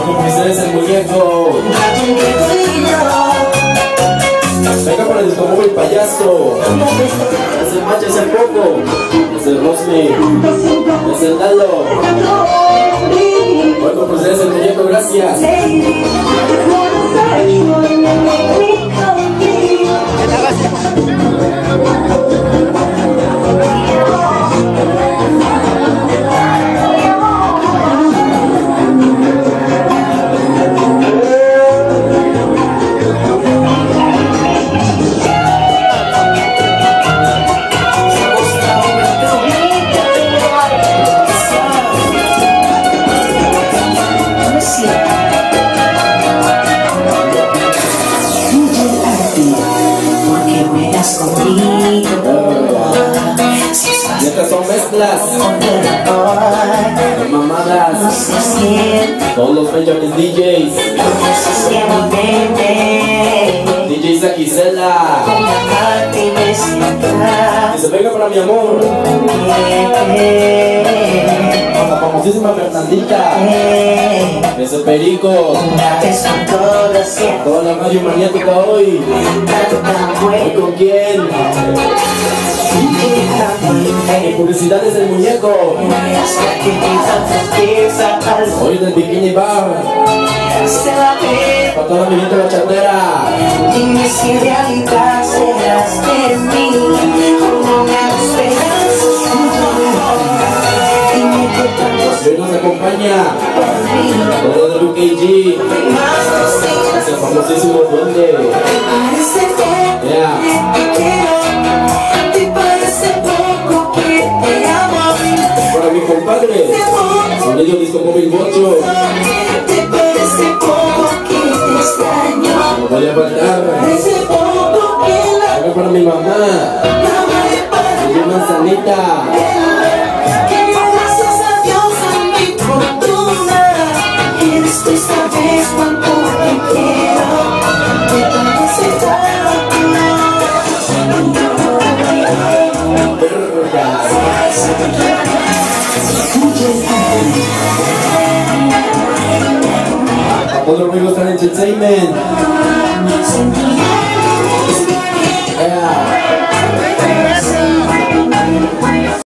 con ustedes el muñeco. Venga para el discomóvil payaso. Es el Macho, es el Poco. Es el Rosny. Es el Lalo. Voy con ustedes el muñeco, gracias. Y estas son mezclas, mamadas, todos los Benjamin DJs, DJ Isa Gisela. Y se venga para mi amor, con la famosísima Fernandita, ese Perico, toda la radio maniática hoy. ¿Hoy con quién? Y publicidades del muñeco. Hoy del Bikini Bar. Para toda mi gente bachatera. Dime si en realidad serás de mí. Como me esperas. Dime qué tanto. Hoy nos acompaña todo de UKG. Ese famosísimo duende. Para mi compadre, sonido discomóvil Bocho. No voy a faltar. Acá para mi mamá, mi manzanita. Gracias a Dios a mi fortuna. Eres tú, sabes cuánto te quiero. Te parece Apollo Rigo Star Entertainment.